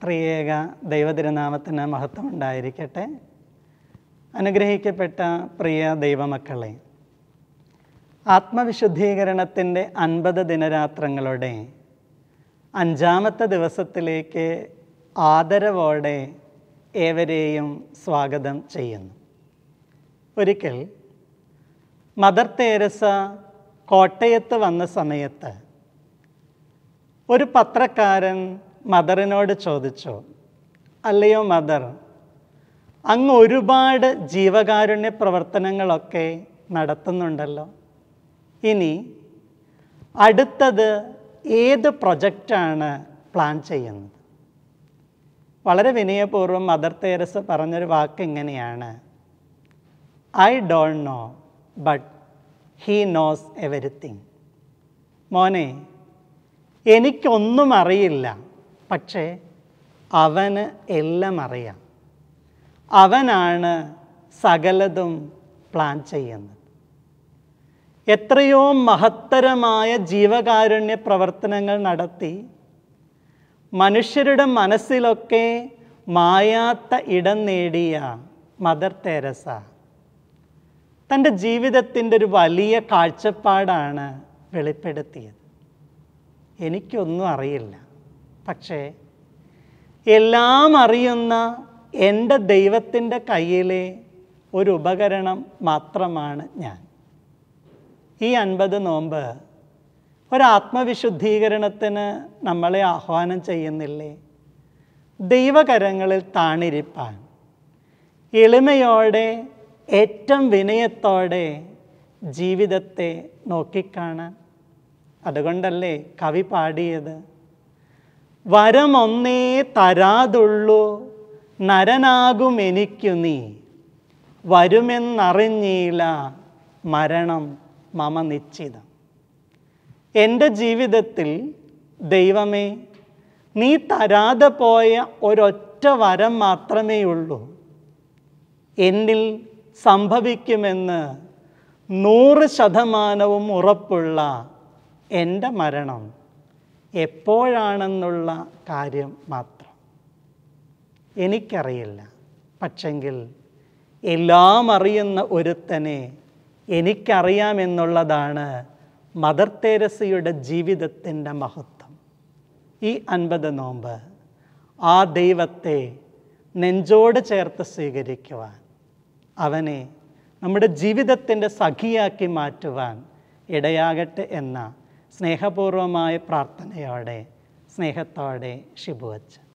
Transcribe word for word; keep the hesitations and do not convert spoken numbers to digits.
ത്രിയേക ദൈവതിരുനാമത്തിന് മഹത്വമുണ്ടായിരിക്കട്ടെ. അനുഗ്രഹിക്കപ്പെട്ട പ്രിയ ദൈവമക്കളെ, ആത്മവിശുദ്ധീകരണത്തിൻ്റെ അൻപത് ദിനരാത്രങ്ങളുടെ അഞ്ചാമത്തെ ദിവസത്തിലേക്ക് ആദരവോടെ ഏവരെയും സ്വാഗതം ചെയ്യുന്നു. ഒരിക്കൽ മദർ തെരേസ കോട്ടയത്ത് വന്ന സമയത്ത് ഒരു പത്രക്കാരൻ മദറിനോട് ചോദിച്ചു, അല്ലയോ മദർ, അങ്ങ് ഒരുപാട് ജീവകാരുണ്യ പ്രവർത്തനങ്ങളൊക്കെ നടത്തുന്നുണ്ടല്ലോ, ഇനി അടുത്തത് ഏത് പ്രൊജക്റ്റാണ് പ്ലാൻ ചെയ്യുന്നത്? വളരെ വിനയപൂർവ്വം മദർ തെരേസ പറഞ്ഞൊരു വാക്ക് ഇങ്ങനെയാണ്, I don't know but he knows everything. മോനെ, എനിക്കൊന്നും അറിയില്ല, പക്ഷേ അവന് എല്ലാം അറിയാം. അവനാണ് സകലതും പ്ലാൻ ചെയ്യുന്നത്. എത്രയോ മഹത്തരമായ ജീവകാരുണ്യ പ്രവർത്തനങ്ങൾ നടത്തി മനുഷ്യരുടെ മനസ്സിലൊക്കെ മായാത്ത ഇടം നേടിയ മദർ തെരേസ തൻ്റെ ജീവിതത്തിൻ്റെ ഒരു വലിയ കാഴ്ചപ്പാടാണ് വെളിപ്പെടുത്തിയത്. എനിക്കൊന്നും അറിയില്ല, പക്ഷേ എല്ലാം അറിയുന്ന എൻ്റെ ദൈവത്തിൻ്റെ കയ്യിലെ ഒരു ഉപകരണം മാത്രമാണ് ഞാൻ. ഈ അൻപത് നോമ്പ് ഒരാത്മവിശുദ്ധീകരണത്തിന് നമ്മളെ ആഹ്വാനം ചെയ്യുന്നില്ലേ? ദൈവകരങ്ങളിൽ താണിരിപ്പാൻ, എളിമയോടെ ഏറ്റവും വിനയത്തോടെ ജീവിതത്തെ നോക്കിക്കാണാൻ. അതുകൊണ്ടല്ലേ കവി പാടിയത്, വരമൊന്നേ തരാതുള്ളൂ നരനാകും എനിക്കു നീ, വരുമെന്നറിഞ്ഞീല മരണം മമ നിശ്ചിതം. എൻ്റെ ജീവിതത്തിൽ ദൈവമേ, നീ തരാതെ പോയ ഒരൊറ്റ വരം മാത്രമേ ഉള്ളൂ. എന്നിൽ സംഭവിക്കുമെന്ന് നൂറ് ശതമാനവും ഉറപ്പുള്ള എൻ്റെ മരണം എപ്പോഴാണെന്നുള്ള കാര്യം മാത്രം എനിക്കറിയില്ല. പക്ഷെങ്കിൽ എല്ലാം അറിയുന്ന ഒരുത്തനെ എനിക്കറിയാമെന്നുള്ളതാണ് മദർ തെരേസയുടെ ജീവിതത്തിൻ്റെ മഹത്വം. ഈ അൻപത് നോമ്പ് ആ ദൈവത്തെ നെഞ്ചോട് ചേർത്ത് സ്വീകരിക്കുവാൻ, അവനെ നമ്മുടെ ജീവിതത്തിൻ്റെ സഖിയാക്കി മാറ്റുവാൻ ഇടയാകട്ടെ എന്ന സ്നേഹപൂർവമായ പ്രാർത്ഥനയോടെ സ്നേഹത്തോടെ ഷിബു അച്ഛൻ.